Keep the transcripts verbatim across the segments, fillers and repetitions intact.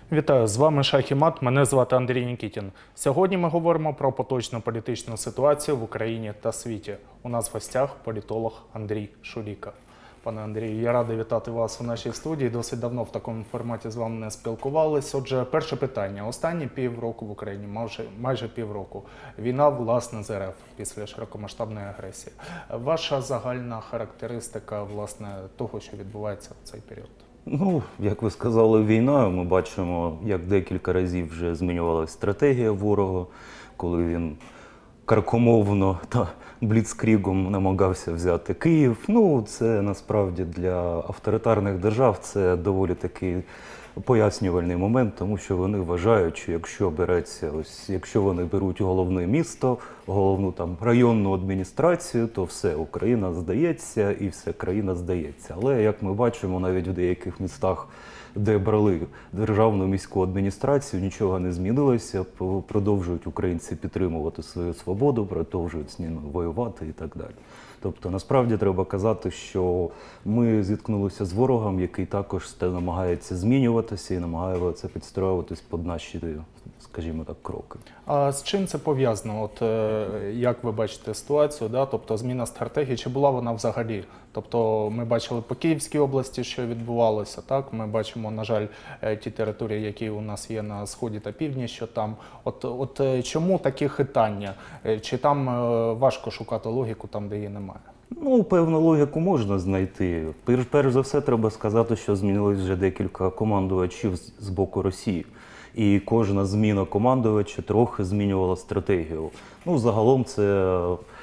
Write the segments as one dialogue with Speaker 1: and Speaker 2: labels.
Speaker 1: Вітаю, з вами Шах і Мат, мене звати Андрій Нікітін. Сьогодні ми говоримо про поточну політичну ситуацію в Україні та світі. У нас в гостях політолог Андрій Шуріка. Пане Андрію, я радий вітати вас у нашій студії. Досить давно в такому форматі з вами не спілкувалися. Отже, перше питання. Останні півроку в Україні, майже, майже півроку, війна, власне, з РФ після широкомасштабної агресії. Ваша загальна характеристика, власне, того, що відбувається в цей період?
Speaker 2: Ну, як ви сказали, війною ми бачимо, як декілька разів вже змінювалася стратегія ворога, коли він каркомовно та бліцкрігом намагався взяти Київ. Ну, це насправді для авторитарних держав це доволі такий пояснювальний момент, тому що вони вважають, що якщо береться, ось якщо вони беруть головне місто, головну там районну адміністрацію, то все, Україна здається і все, країна здається. Але як ми бачимо, навіть в деяких містах, де брали державну міську адміністрацію, нічого не змінилося, продовжують українці підтримувати свою свободу, продовжують з ними воювати і так далі. Тобто, насправді, треба казати, що ми зіткнулися з ворогом, який також намагається змінюватися і намагається підстроюватись під наші, скажімо так, кроки.
Speaker 1: А з чим це пов'язано? От е, як ви бачите ситуацію, да? Тобто зміна стратегії, чи була вона взагалі? Тобто ми бачили по Київській області, що відбувалося, так? Ми бачимо, на жаль, ті території, які у нас є на сході та півдні, що там. От, от чому такі хитання? Чи там важко шукати логіку там, де її немає?
Speaker 2: Ну, певну логіку можна знайти. Перш, перш за все, треба сказати, що змінилось вже декілька командувачів з, з боку Росії. І кожна зміна командувача трохи змінювала стратегію. Ну, загалом це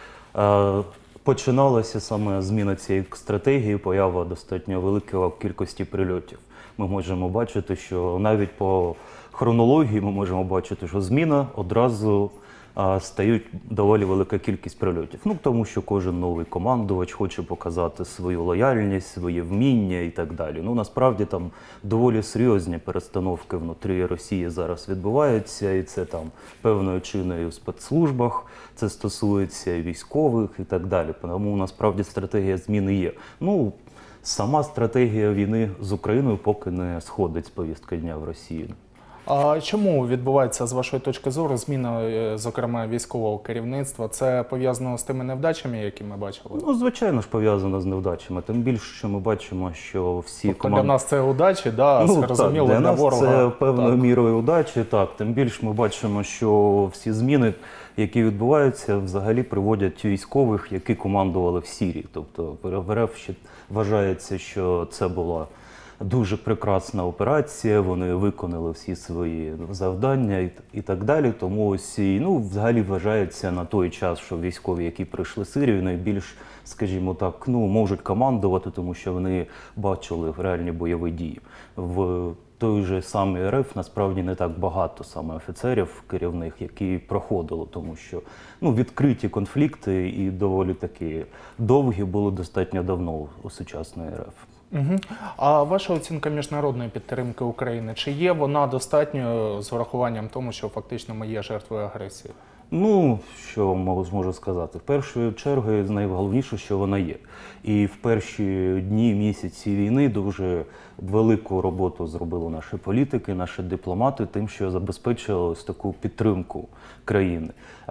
Speaker 2: е, починалася саме зміна цієї стратегії, поява достатньо великої кількості прильотів. Ми можемо бачити, що навіть по хронології ми можемо бачити, що зміна одразу а, стають доволі велика кількість прильотів. Ну, тому що кожен новий командувач хоче показати свою лояльність, своє вміння і так далі. Ну, насправді там доволі серйозні перестановки внутрі Росії зараз відбуваються, і це там певною чиною в спецслужбах, це стосується військових і так далі. Тому насправді стратегія зміни є. Ну, сама стратегія війни з Україною поки не сходить з повістки дня в Росії.
Speaker 1: А чому відбувається, з вашої точки зору, зміна, зокрема, військового керівництва? Це пов'язано з тими невдачами, які ми бачили?
Speaker 2: Ну, звичайно ж, пов'язано з невдачами. Тим більше, що ми бачимо, що всі
Speaker 1: тобто
Speaker 2: команди...
Speaker 1: для нас це удачі, да,
Speaker 2: ну,
Speaker 1: зрозуміло,
Speaker 2: так, для,
Speaker 1: для
Speaker 2: нас
Speaker 1: ворога.
Speaker 2: це певною
Speaker 1: так.
Speaker 2: мірою удачі, так. Тим більше ми бачимо, що всі зміни, які відбуваються, взагалі приводять військових, які командували в Сирії. Тобто в РФ ще вважається, що це була дуже прекрасна операція, вони виконали всі свої завдання і, і так далі. Тому ось, ну, взагалі вважається на той час, що військові, які прийшли в Сирію, найбільш, скажімо так, ну, можуть командувати, тому що вони бачили реальні бойові дії. В той же самий РФ насправді не так багато саме офіцерів керівних, які проходили, тому що ну, відкриті конфлікти і доволі такі довгі були достатньо давно у сучасної РФ.
Speaker 1: Угу. А ваша оцінка міжнародної підтримки України, чи є вона достатньою з врахуванням тому, що фактично ми є жертвою агресії?
Speaker 2: Ну, що можу сказати? В першу чергу найголовніше, що вона є. І в перші дні, місяці війни дуже велику роботу зробили наші політики, наші дипломати, тим, що забезпечили ось таку підтримку країни,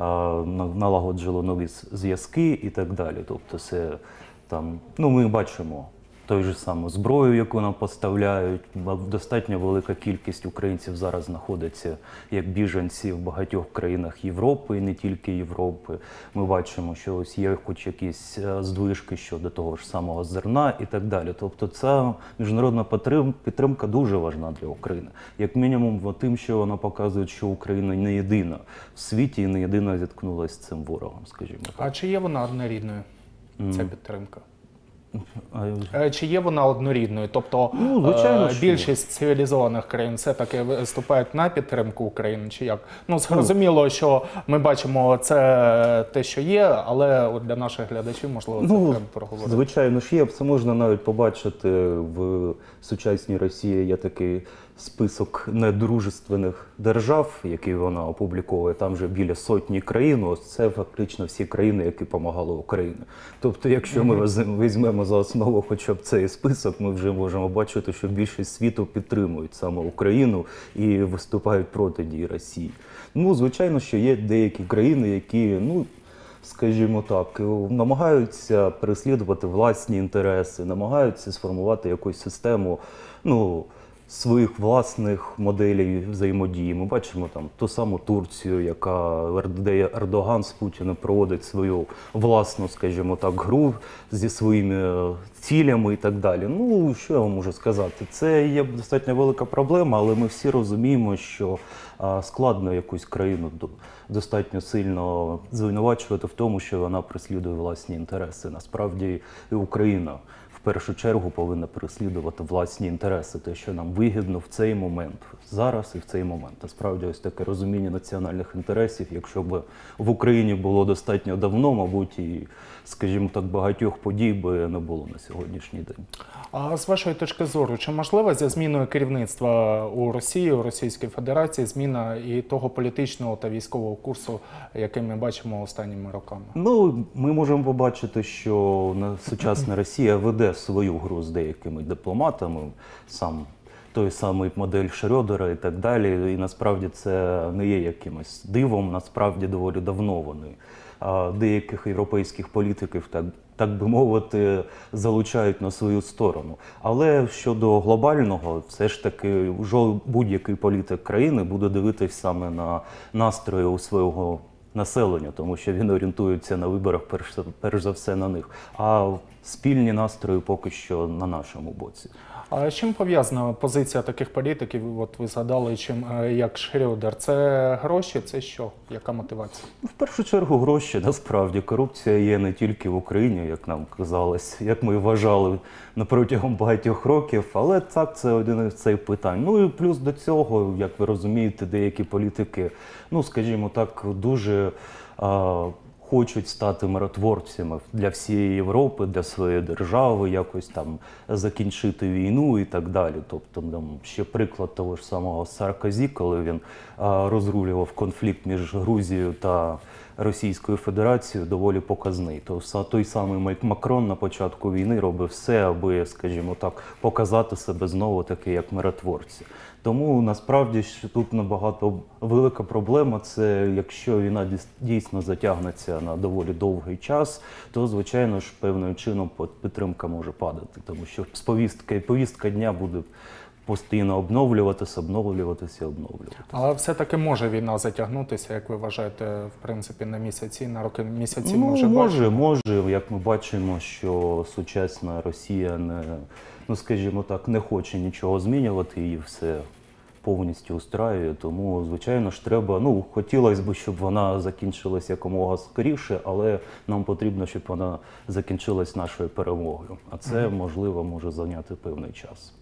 Speaker 2: налагоджили нові зв'язки і так далі. Тобто це там, ну, ми бачимо той же саму зброю, яку нам поставляють. Достатньо велика кількість українців зараз знаходиться як біженці в багатьох країнах Європи, і не тільки Європи. Ми бачимо, що ось є хоч якісь здвижки щодо того ж самого зерна і так далі. Тобто ця міжнародна підтримка дуже важна для України. Як мінімум тим, що вона показує, що Україна не єдина в світі і не єдина зіткнулася з цим ворогом, скажімо так.
Speaker 1: А чи є вона однорідною, ця mm. підтримка?
Speaker 2: А...
Speaker 1: Чи є вона однорідною? Тобто
Speaker 2: ну, звичайно,
Speaker 1: більшість цивілізованих країн все-таки виступають на підтримку України, чи як? Ну, зрозуміло, що ми бачимо це те, що є, але от для наших глядачів, можливо, це
Speaker 2: ну,
Speaker 1: треба проговорити.
Speaker 2: Звичайно ж є, це можна навіть побачити в сучасній Росії, є такий список недружественних держав, які вона опубліковує, там вже біля сотні країн, ось це фактично всі країни, які допомагали Україні. Тобто, якщо ми візьмемо за основу хоча б цей список, ми вже можемо бачити, що більшість світу підтримують саме Україну і виступають проти дій Росії. Ну, звичайно, що є деякі країни, які, ну, скажімо так, намагаються переслідувати власні інтереси, намагаються сформувати якусь систему, ну, своїх власних моделей взаємодії. Ми бачимо там ту саму Турцію, яка, де Ердоган з Путіним проводить свою власну, скажімо так, гру зі своїми цілями і так далі. Ну, що я вам можу сказати? Це є достатньо велика проблема, але ми всі розуміємо, що а, складно якусь країну достатньо сильно звинувачувати в тому, що вона переслідує власні інтереси. Насправді і Україна в першу чергу повинна переслідувати власні інтереси, те, що нам вигідно в цей момент, зараз і в цей момент. Насправді, ось таке розуміння національних інтересів, якщо б в Україні було достатньо давно, мабуть, і, скажімо так, багатьох подій би не було на сьогоднішній день.
Speaker 1: А з вашої точки зору, чи можливо зі зміною керівництва у Росії, у Російській Федерації, зміна і того політичного та військового курсу, який ми бачимо останніми роками?
Speaker 2: Ну, ми можемо побачити, що сучасна Росія веде свою гру з деякими дипломатами, сам той самий модель Шрёдера і так далі. І насправді це не є якимось дивом, насправді доволі давно вони а деяких європейських політиків, так, так би мовити, залучають на свою сторону. Але щодо глобального, все ж таки будь-який політик країни буде дивитись саме на настрої у свого населення, тому що він орієнтується на виборах перш, перш за все на них. А спільні настрої поки що на нашому боці.
Speaker 1: А з чим пов'язана позиція таких політиків, от ви згадали, чим, як Шрёдер? Це гроші, це що? Яка мотивація?
Speaker 2: В першу чергу гроші, насправді. Корупція є не тільки в Україні, як нам казалось, як ми вважали на протягом багатьох років, але так, це один із цих питань. Ну і плюс до цього, як ви розумієте, деякі політики, ну, скажімо так, дуже а, хочуть стати миротворцями для всієї Європи, для своєї держави, якось там закінчити війну і так далі. Тобто, там ще приклад того ж самого Саркозі, коли він а, розрулював конфлікт між Грузією та Російською Федерацією, доволі показний. То той самий Макрон на початку війни робив все, аби, скажімо так, показати себе знову таки як миротворці. Тому насправді що тут набагато велика проблема, це якщо війна дійсно затягнеться на доволі довгий час, то, звичайно ж, певним чином підтримка може падати, тому що повістка, повістка дня буде постійно обновлюватися, обновлюватися і обновлюватися.
Speaker 1: Але все-таки може війна затягнутися, як ви вважаєте, в принципі, на місяці, на роки місяці?
Speaker 2: Ну,
Speaker 1: може,
Speaker 2: може, може. Як ми бачимо, що сучасна Росія не, ну, скажімо так, не хоче нічого змінювати, її все повністю устраює, тому, звичайно ж, треба, ну, хотілося б, щоб вона закінчилась якомога скоріше, але нам потрібно, щоб вона закінчилась нашою перемогою. А це, можливо, може зайняти певний час.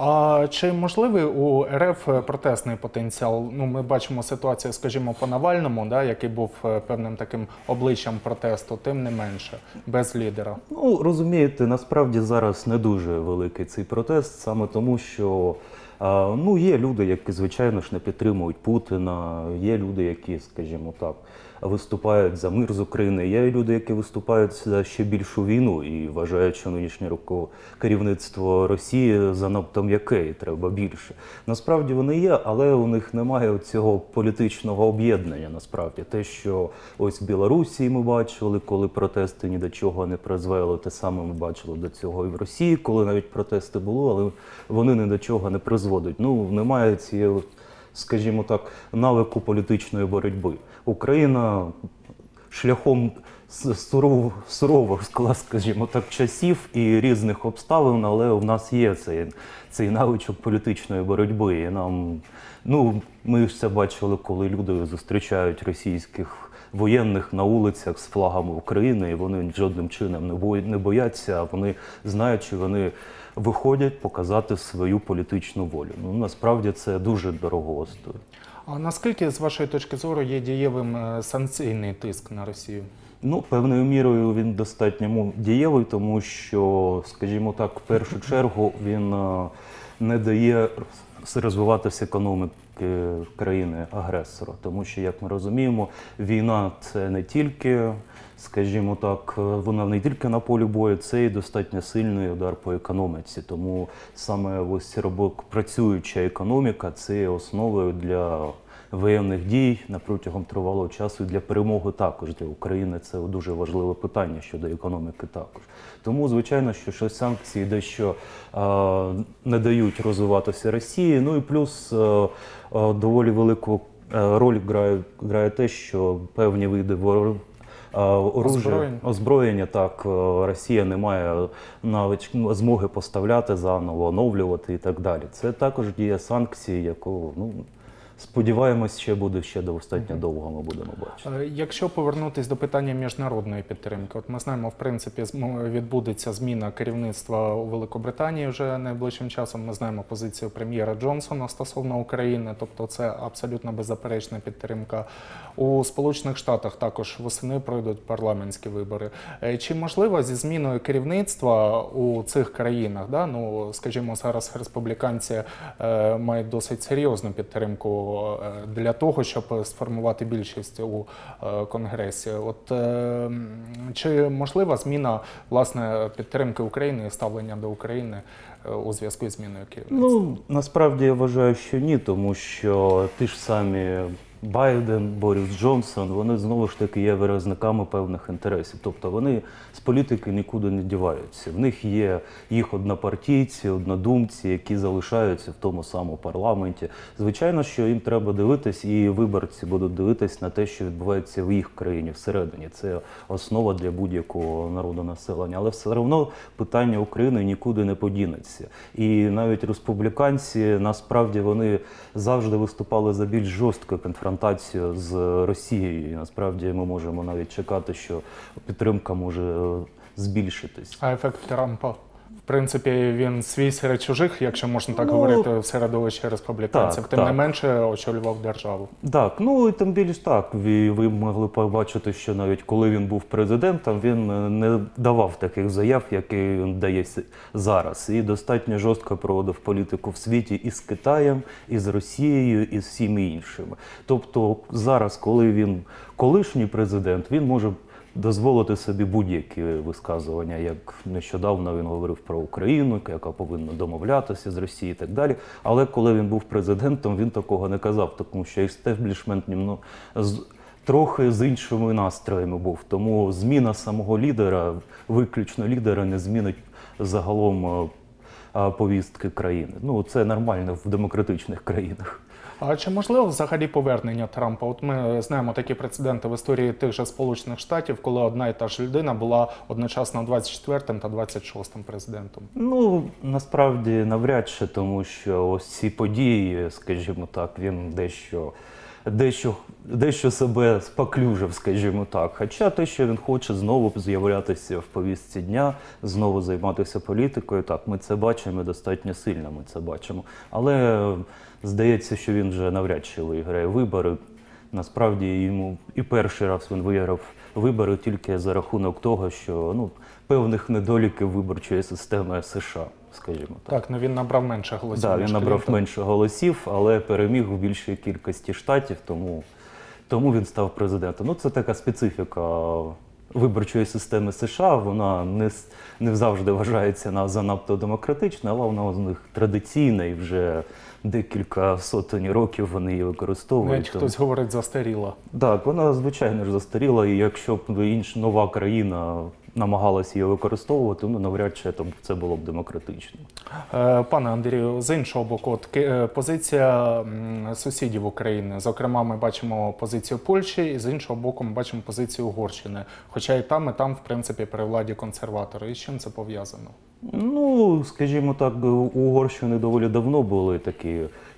Speaker 1: А чи можливий у РФ протестний потенціал? Ну, ми бачимо ситуацію, скажімо, по Навальному, да, який був певним таким обличчям протесту, тим не менше, без лідера.
Speaker 2: Ну, розумієте, насправді зараз не дуже великий цей протест, саме тому, що ну, є люди, які, звичайно ж, не підтримують Путіна, є люди, які, скажімо так, виступають за мир з України, є люди, які виступають за ще більшу війну і вважають, що нинішнє керівництво Росії занадто м'яке і треба більше. Насправді вони є, але у них немає цього політичного об'єднання, насправді. Те, що ось в Білорусі ми бачили, коли протести ні до чого не призвели, те саме ми бачили до цього і в Росії, коли навіть протести були, але вони ні до чого не призводять. Ну, немає цієї, скажімо так, навику політичної боротьби. Україна шляхом суров, сурових, скажімо так, часів і різних обставин, але у нас є цей, цей навичок політичної боротьби. І нам, ну, ми ж це бачили, коли люди зустрічають російських воєнних на вулицях з флагами України, і вони жодним чином не бояться, а вони знають, що вони виходять показати свою політичну волю. Ну, насправді це дуже дорого стоїть.
Speaker 1: А наскільки, з вашої точки зору, є дієвим санкційний тиск на Росію?
Speaker 2: Ну, певною мірою він достатньо дієвий, тому що, скажімо так, в першу чергу він не дає розвиватися економіки країни-агресора. Тому що, як ми розуміємо, війна – це не тільки, скажімо так, вона не тільки на полі бою, це і достатньо сильний удар по економіці. Тому саме ось робок працююча економіка – це є основою для воєнних дій на протягом тривалого часу і для перемоги також. Для України це дуже важливе питання щодо економіки також. Тому, звичайно, що, що санкції дещо а, не дають розвиватися Росії. Ну і плюс а, а, доволі велику а, роль грає, грає те, що певні види ворог. Оружя, озброєння. озброєння, так, Росія не має навіть змоги поставляти заново, оновлювати і так далі. Це також діє санкції, яку, ну, сподіваємось, ще буде ще достатньо довго, ми будемо бачити.
Speaker 1: Якщо повернутися до питання міжнародної підтримки, от ми знаємо, в принципі, відбудеться зміна керівництва у Великобританії вже найближчим часом. Ми знаємо позицію прем'єра Джонсона стосовно України, тобто це абсолютно беззаперечна підтримка. У Сполучених Штатах також восени пройдуть парламентські вибори. Чи можливо зі зміною керівництва у цих країнах, да, ну, скажімо, зараз республіканці е, мають досить серйозну підтримку для того, щоб сформувати більшість у Конгресі. От е, чи можлива зміна, власне, підтримки України і ставлення до України у зв'язку з зміною керівництва?
Speaker 2: Ну, насправді я вважаю, що ні, тому що ті ж самі Байден, Борис Джонсон, вони знову ж таки є виразниками певних інтересів. Тобто вони з політики нікуди не діваються. В них є їх однопартійці, однодумці, які залишаються в тому самому парламенті. Звичайно, що їм треба дивитись, і виборці будуть дивитись на те, що відбувається в їх країні всередині. Це основа для будь-якого народонаселення. Але все одно питання України нікуди не подінеться. І навіть республіканці, насправді, вони завжди виступали за більш жорстку конфронтацію з Росією. І насправді ми можемо навіть чекати, що підтримка може збільшитись.
Speaker 1: А ефект Трампа? В принципі, він свій серед чужих, якщо можна так
Speaker 2: ну,
Speaker 1: говорити, в середовищі республіканців,
Speaker 2: так,
Speaker 1: тим
Speaker 2: так.
Speaker 1: не менше очолював державу.
Speaker 2: Так, ну і тим більш так. Ви, ви могли побачити, що навіть коли він був президентом, він не давав таких заяв, які він дає зараз. І достатньо жорстко проводив політику в світі і з Китаєм, і з Росією, і з всіми іншими. Тобто зараз, коли він колишній президент, він може дозволити собі будь-які висказування, як нещодавно він говорив про Україну, яка повинна домовлятися з Росією і так далі. Але коли він був президентом, він такого не казав, тому що істеблішмент ну, з, трохи з іншими настроями був. Тому зміна самого лідера, виключно лідера, не змінить загалом а, повістки країни. Ну, це нормально в демократичних країнах.
Speaker 1: А чи можливо взагалі повернення Трампа? От ми знаємо такі прецеденти в історії тих же Сполучених Штатів, коли одна і та ж людина була одночасно двадцять четвертим та двадцять шостим президентом.
Speaker 2: Ну, насправді навряд чи, тому що ось ці події, скажімо так, він дещо, дещо, дещо себе споклюжив, скажімо так. Хоча те, що він хоче знову з'являтися в повістці дня, знову займатися політикою, так, ми це бачимо, достатньо сильно ми це бачимо. Але здається, що він вже навряд чи виграє вибори. Насправді йому і перший раз він виграв вибори тільки за рахунок того, що ну, певних недоліків виборчої системи США, скажімо так.
Speaker 1: Так, ну він набрав менше голосів.
Speaker 2: Так,
Speaker 1: ніж
Speaker 2: він набрав
Speaker 1: Клінтон.
Speaker 2: менше голосів, але переміг в більшій кількості штатів, тому, тому він став президентом. Ну, це така специфіка виборчої системи США, вона не, не завжди вважається на занадто демократична, але вона з них традиційна і вже декілька сотень років вони її використовують.
Speaker 1: Навіть
Speaker 2: тому...
Speaker 1: хтось говорить застаріла.
Speaker 2: Так, вона звичайно ж застаріла, і якщо б інша нова країна намагалася її використовувати, ну навряд чи це було б демократично.
Speaker 1: Пане Андрію, з іншого боку, от, позиція сусідів України, зокрема, ми бачимо позицію Польщі, і з іншого боку ми бачимо позицію Угорщини. Хоча і там, і там, в принципі, при владі консерватори. І з чим це пов'язано?
Speaker 2: Ну, скажімо так, у Угорщини доволі давно були такі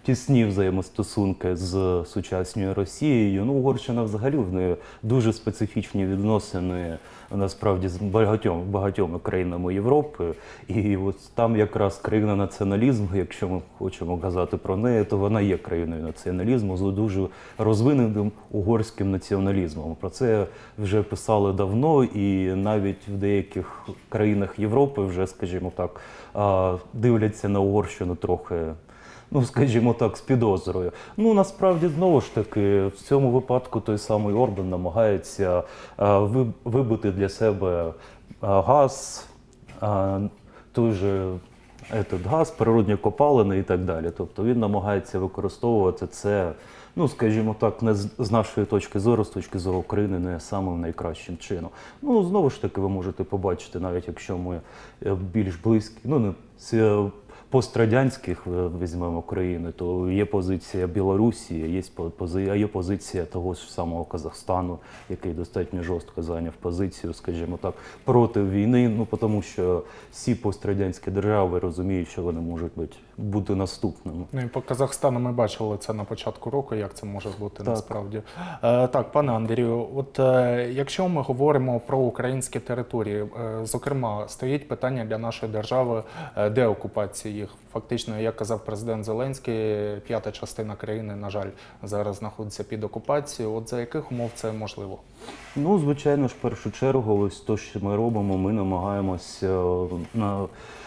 Speaker 2: тісні взаємостосунки з сучасною Росією. Ну, Угорщина взагалі в неї дуже специфічні відносини насправді з багатьом, багатьма країнами Європи. І от там якраз країна націоналізму, якщо ми хочемо казати про неї, то вона є країною націоналізму з дуже розвиненим угорським націоналізмом. Про це вже писали давно, і навіть в деяких країнах Європи вже, скажімо так, дивляться на Угорщину трохи, ну, скажімо так, з підозрою. Ну, насправді, знову ж таки, в цьому випадку той самий Орбан намагається вибити для себе газ, той же этот газ, природні копалини і так далі. Тобто він намагається використовувати це, ну, скажімо так, не з нашої точки зору, з точки зору України, не самим найкращим чином. Ну, знову ж таки, ви можете побачити, навіть якщо ми більш близькі, ну, не з пострадянських візьмемо країни, то є позиція Білорусі, є, пози, є позиція того ж самого Казахстану, який достатньо жорстко зайняв позицію, скажімо так, проти війни, ну, тому що всі пострадянські держави розуміють, що вони можуть бути, бути наступними.
Speaker 1: Ну і по Казахстану ми бачили це на початку року, як це може бути так. Насправді. Е, так, пане Андрію, от е, якщо ми говоримо про українські території, е, зокрема, стоїть питання для нашої держави е, деокупації їх. Фактично, як казав президент Зеленський, п'ята частина країни, на жаль, зараз знаходиться під окупацією. От за яких умов це можливо?
Speaker 2: Ну, звичайно ж, в першу чергу, ось то, що ми робимо, ми намагаємося на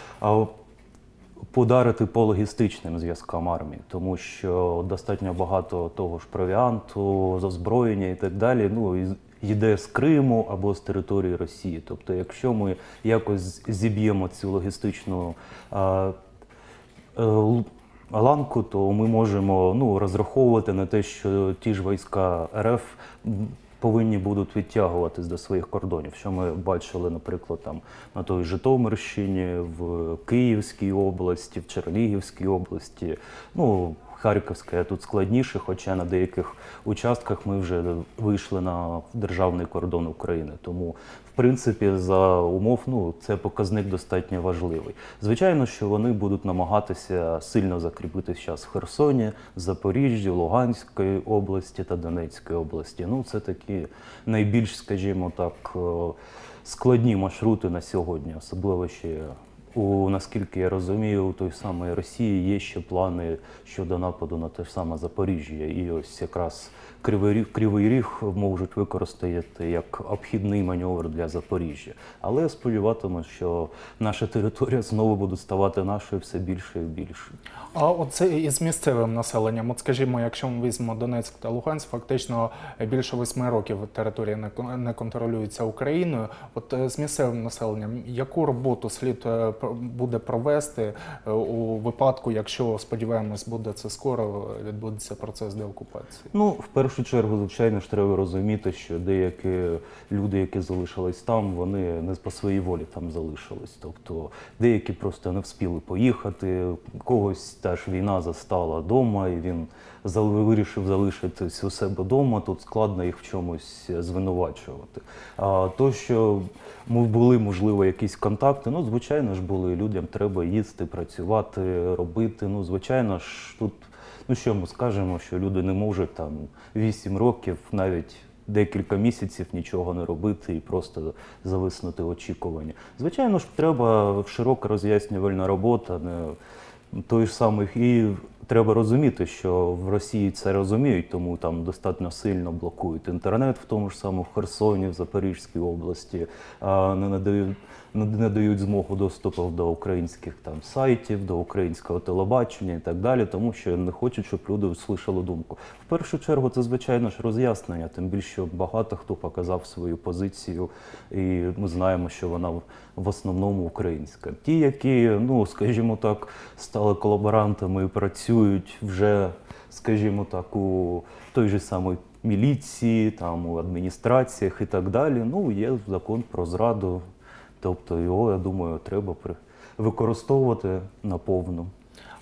Speaker 2: подарити по логістичним зв'язкам армії, тому що достатньо багато того ж провіанту, озброєння і так далі, ну, йде з Криму або з території Росії. Тобто, якщо ми якось зіб'ємо цю логістичну а, а, ланку, то ми можемо, ну, розраховувати на те, що ті ж війська РФ повинні будуть відтягуватись до своїх кордонів, що ми бачили, наприклад, там на той Житомирщині, в Київській області, в Чернігівській області, ну, Харківська тут складніше, хоча на деяких участках ми вже вийшли на державний кордон України. Тому, в принципі, за умов, ну, це показник достатньо важливий. Звичайно, що вони будуть намагатися сильно закріпитися зараз в Херсоні, Запоріжжі, Луганської області та Донецької області. Ну, це такі найбільш, скажімо так, складні маршрути на сьогодні, особливо ще У, наскільки я розумію, у той самої Росії є ще плани щодо нападу на те ж саме Запоріжжя. І ось якраз Кривий Ріг, Кривий Ріг можуть використати як обхідний маневр для Запоріжжя. Але сподіватимемо, що наша територія знову буде ставати нашою все більше і більше.
Speaker 1: А оце із місцевим населенням, от скажімо, якщо ми візьмемо Донецьк та Луганськ, фактично більше восьми років територія не контролюється Україною. От з місцевим населенням, яку роботу слід буде провести у випадку, якщо, сподіваємось, буде це скоро, відбудеться процес деокупації?
Speaker 2: Ну, в першу чергу, звичайно ж, треба розуміти, що деякі люди, які залишились там, вони не по своїй волі там залишились. Тобто деякі просто не встигли поїхати, когось теж війна застала вдома, і він вирішив залишитись у себе вдома, тут складно їх в чомусь звинувачувати. А то, що були, можливо, якісь контакти, ну, звичайно ж, були, людям треба їсти, працювати, робити, ну, звичайно ж, тут, ну, що ми скажемо, що люди не можуть там вісім років, навіть декілька місяців нічого не робити і просто зависнути в очікуванні. Звичайно ж, треба широка роз'яснювальна робота, не той ж самий, і треба розуміти, що в Росії це розуміють, тому там достатньо сильно блокують інтернет, в тому ж самому в Херсоні, в Запорізькій області, не надають, не дають змогу доступу до українських там сайтів, до українського телебачення і так далі, тому що не хочуть, щоб люди услышали думку. В першу чергу це, звичайно ж, роз'яснення, тим більше багато хто показав свою позицію, і ми знаємо, що вона в основному українська. Ті, які, ну, скажімо так, стали колаборантами і працюють вже, скажімо так, у той же самій міліції, там, у адміністраціях і так далі, ну, є закон про зраду. Тобто його, я думаю, треба використовувати наповну.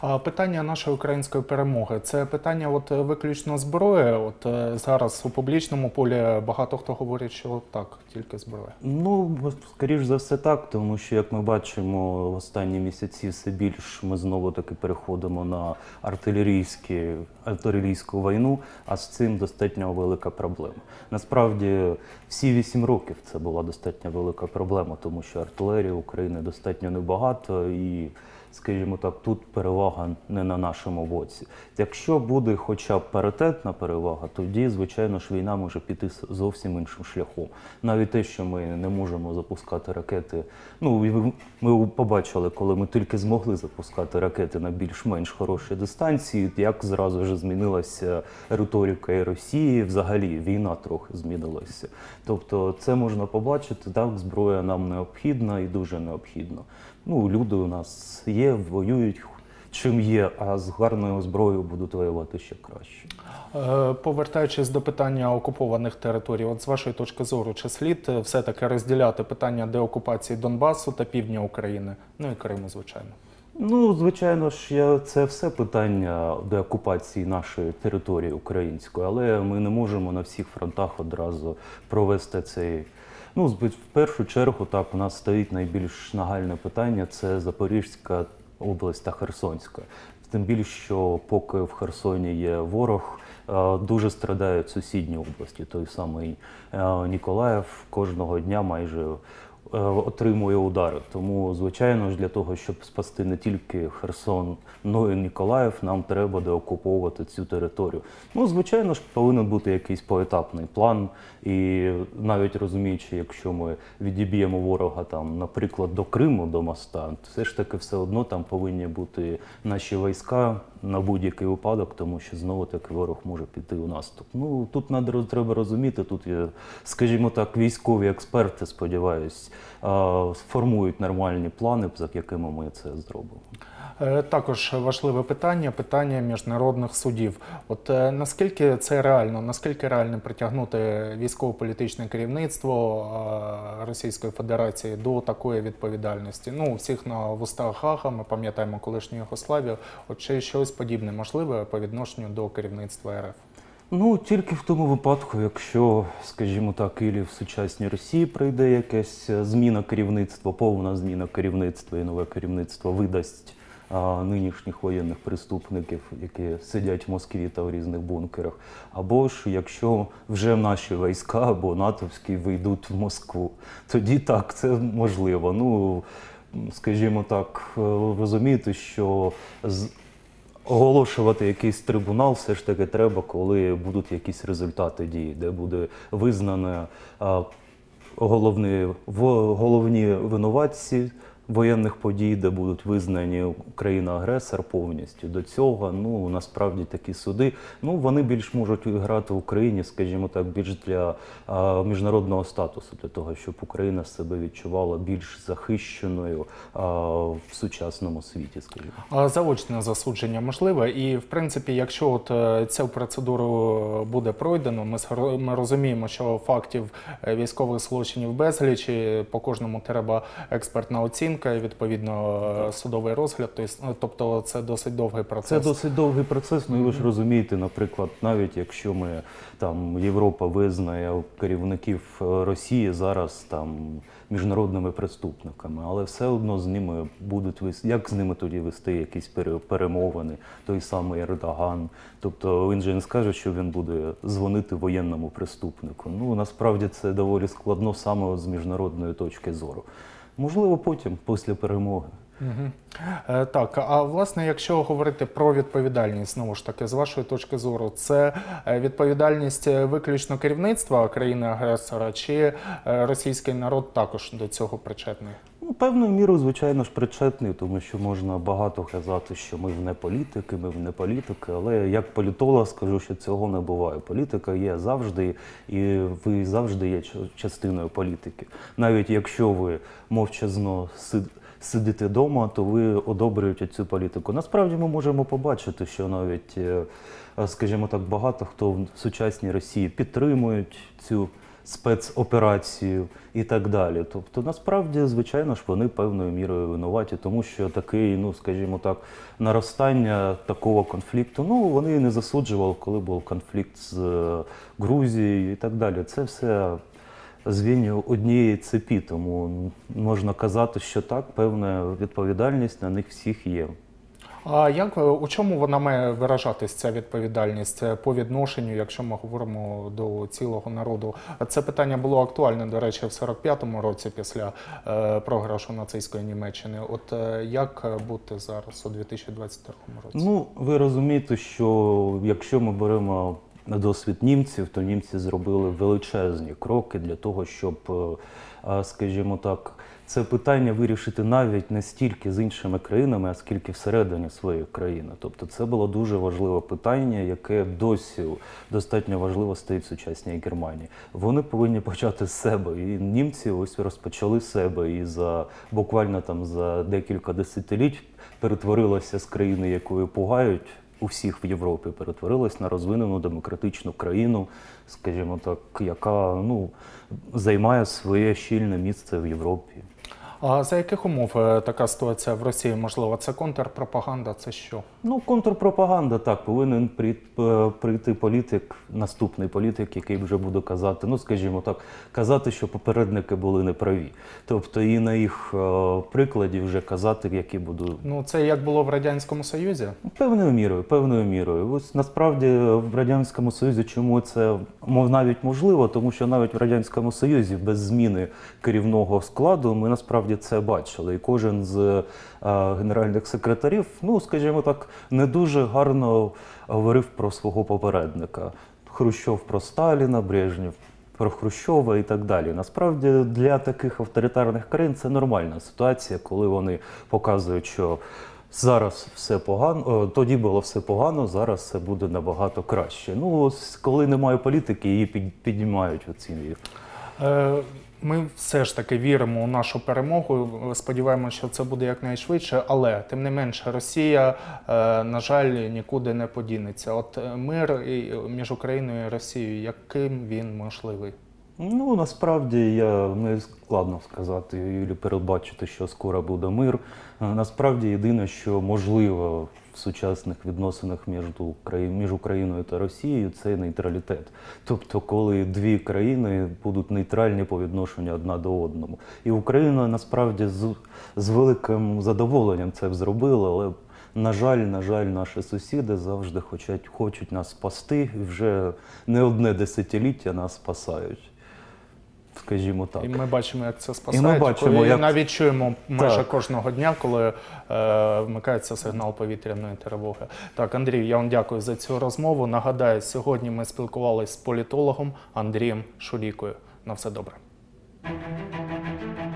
Speaker 1: А питання нашої української перемоги – це питання от виключно зброї? От е, зараз у публічному полі багато хто говорить, що так, тільки зброя.
Speaker 2: Ну, скоріш за все так, тому що, як ми бачимо, в останні місяці все більш ми знову-таки переходимо на артилерійські, артилерійську війну, а з цим достатньо велика проблема. Насправді, всі вісім років це була достатньо велика проблема, тому що артилерії України достатньо небагато і, скажімо так, тут перевага не на нашому боці. Якщо буде хоча б паритетна перевага, тоді, звичайно ж, війна може піти зовсім іншим шляхом. Навіть те, що ми не можемо запускати ракети, ну, і ви- ми побачили, коли ми тільки змогли запускати ракети на більш-менш хороші дистанції, як зразу ж змінилася риторика і Росії, взагалі війна трохи змінилася. Тобто це можна побачити, так, зброя нам необхідна і дуже необхідна. Ну, люди у нас є, воюють чим є, а з гарною зброєю будуть воювати ще краще.
Speaker 1: Е, Повертаючись до питання окупованих територій, от з вашої точки зору, чи слід е, все-таки розділяти питання деокупації Донбасу та півдня України, ну і Криму, звичайно?
Speaker 2: Ну, звичайно ж, я, це все питання деокупації нашої території української, але ми не можемо на всіх фронтах одразу провести цей. Ну, в першу чергу, так, у нас стоїть найбільш нагальне питання – це Запорізька область та Херсонська. Тим більше, що поки в Херсоні є ворог, е, дуже страдають сусідні області. Той самий е, Ніколаїв кожного дня майже е, отримує удари. Тому, звичайно ж, для того, щоб спасти не тільки Херсон, але й Ніколаїв, нам треба деокуповувати цю територію. Ну, звичайно ж, повинен бути якийсь поетапний план. І навіть розуміючи, якщо ми відіб'ємо ворога, там, наприклад, до Криму, до моста, все ж таки все одно там повинні бути наші війська на будь-який випадок, тому що знову-таки ворог може піти у наступ. Ну, тут надо, треба розуміти, тут є, скажімо так, військові експерти, сподіваюсь, сформують нормальні плани, за якими ми це зробимо.
Speaker 1: Е, Також важливе питання – питання міжнародних судів. От е, наскільки це реально, наскільки реально притягнути військово-політичне керівництво е, Російської Федерації до такої відповідальності? Ну, у всіх на вустах Гага, ми пам'ятаємо колишню Югославію, от чи щось подібне можливе по відношенню до керівництва РФ?
Speaker 2: Ну, тільки в тому випадку, якщо, скажімо так, і в сучасній Росії прийде якась зміна керівництва, повна зміна керівництва і нове керівництво видасть а, нинішніх воєнних преступників, які сидять в Москві та в різних бункерах, або ж якщо вже наші війська або натовські вийдуть в Москву, тоді так, це можливо. Ну, скажімо так, розуміти, що з оголошувати якийсь трибунал все ж таки треба, коли будуть якісь результати дії, де буде визнано а, головні, в, головні винуватці воєнних подій, де будуть визнані країна-агресор повністю. До цього, ну, насправді такі суди, ну, вони більш можуть грати в Україні, скажімо так, більш для а, міжнародного статусу, для того, щоб Україна себе відчувала більш захищеною а, в сучасному світі, скажімо.
Speaker 1: А заочне засудження можливе? І, в принципі, якщо от е, цю процедуру буде пройдено, ми, схор- ми розуміємо, що фактів е, військових злочинів безліч, і по кожному треба експертна оцінка, і, відповідно, е, судовий розгляд. Тобто, тобто це досить довгий процес.
Speaker 2: Це досить довгий процес, ну і ви ж розумієте, наприклад, навіть якщо ми, там, Європа визнає керівників Росії зараз там міжнародними преступниками, але все одно з ними будуть вести, як з ними тоді вести якісь пере- перемовини, той самий Ердоган. Тобто він же не скаже, що він буде дзвонити воєнному преступнику. Ну, насправді це доволі складно саме з міжнародної точки зору. Можливо, потім, після перемоги.
Speaker 1: Угу. Е, так, а власне, якщо говорити про відповідальність, знову ж таки, з вашої точки зору, це е, відповідальність виключно керівництва країни-агресора, чи е, російський народ також до цього причетний?
Speaker 2: Ну, певною мірою, звичайно ж, причетний, тому що можна багато казати, що ми не політики, ми не політики, але як політолог скажу, що цього не буває. Політика є завжди, і ви завжди є частиною політики. Навіть якщо ви мовчазно сидите, сидите вдома, то ви одобрюєте цю політику. Насправді ми можемо побачити, що навіть, скажімо так, багато хто в сучасній Росії підтримують цю спецоперацію і так далі. Тобто, насправді, звичайно ж, вони певною мірою винуваті, тому що такий, ну, скажімо так, наростання такого конфлікту, ну, вони не засуджували, коли був конфлікт з е, Грузією і так далі. Це все звіння однієї цепі, тому можна казати, що так, певна відповідальність на них всіх є.
Speaker 1: А як, у чому вона має виражатись, ця відповідальність по відношенню, якщо ми говоримо до цілого народу? Це питання було актуальне, до речі, в сорок п'ятому році після е, програшу нацистської Німеччини. От е, як бути зараз у дві тисячі двадцять другому році?
Speaker 2: Ну, ви розумієте, що якщо ми беремо на досвід німців, то німці зробили величезні кроки для того, щоб, е, скажімо так, це питання вирішити навіть не стільки з іншими країнами, а скільки всередині своєї країни. Тобто це було дуже важливе питання, яке досі достатньо важливо стоїть в сучасній Германії. Вони повинні почати з себе. І німці ось розпочали з себе. І за буквально там за декілька десятиліть перетворилося з країни, якою пугають у всіх в Європі, перетворилась на розвинену демократичну країну, скажімо так, яка, ну, займає своє щільне місце в Європі.
Speaker 1: А за яких умов е, така ситуація в Росії можлива? Це контрпропаганда, це що?
Speaker 2: Ну, контрпропаганда, так, повинен прийти, прийти політик, наступний політик, який вже буде казати, ну, скажімо так, казати, що попередники були неправі. Тобто і на їх е, прикладі вже казати, які будуть...
Speaker 1: Ну, це як було в Радянському Союзі?
Speaker 2: Певною мірою, певною мірою. Ось насправді в Радянському Союзі чому це мов навіть можливо, тому що навіть в Радянському Союзі без зміни керівного складу ми насправді це бачили. І кожен з е, генеральних секретарів, ну, скажімо так, не дуже гарно говорив про свого попередника. Хрущов про Сталіна, Брежнєв про Хрущова і так далі. Насправді для таких авторитарних країн це нормальна ситуація, коли вони показують, що зараз все погано, тоді було все погано, зараз все буде набагато краще. Ну, ось коли немає політики, її піднімають оці.
Speaker 1: Е, Ми все ж таки віримо у нашу перемогу, сподіваємося, що це буде якнайшвидше, але, тим не менше, Росія, на жаль, нікуди не подінеться. От мир між Україною і Росією, яким він можливий?
Speaker 2: Ну, насправді, я не складно сказати і передбачити, що скоро буде мир. Насправді, єдине, що можливо в сучасних відносинах між Україною, між Україною та Росією, це нейтралітет. Тобто, коли дві країни будуть нейтральні по відношенню одна до одного. І Україна, насправді, з, з великим задоволенням це б зробила, але, на жаль, на жаль, наші сусіди завжди хочуть, хочуть нас спасти, і вже не одне десятиліття нас спасають. Скажімо так.
Speaker 1: І ми бачимо, як це спасають.
Speaker 2: І ми бачимо,
Speaker 1: і
Speaker 2: як...
Speaker 1: навіть чуємо майже
Speaker 2: так.
Speaker 1: кожного дня, коли е, вмикається сигнал повітряної тривоги. Так, Андрій, я вам дякую за цю розмову. Нагадаю, сьогодні ми спілкувалися з політологом Андрієм Шулікою. На все добре.